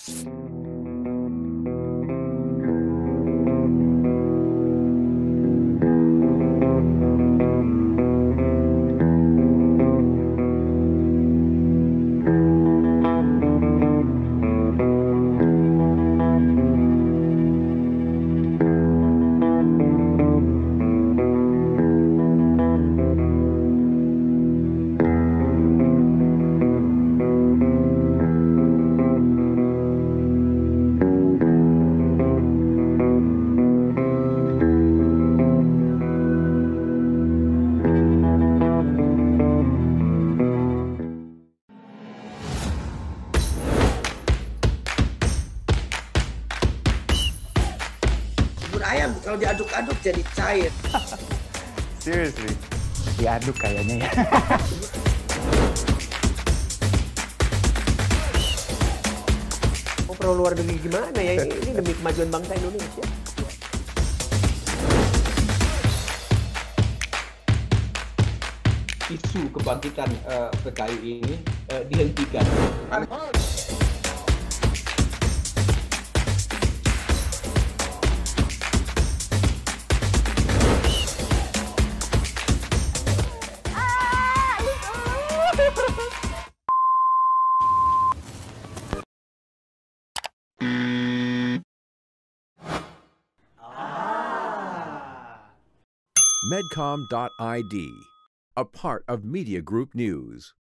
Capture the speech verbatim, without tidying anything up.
Ayam kalau diaduk-aduk jadi cair. Seriously, diaduk kayaknya ya. Oh, perlu luar negeri gimana ya? Ini demi kemajuan bangsa Indonesia. Isu kebangkitan uh, P K I ini uh, dihentikan. Medcom dot I D, a part of Media Group News.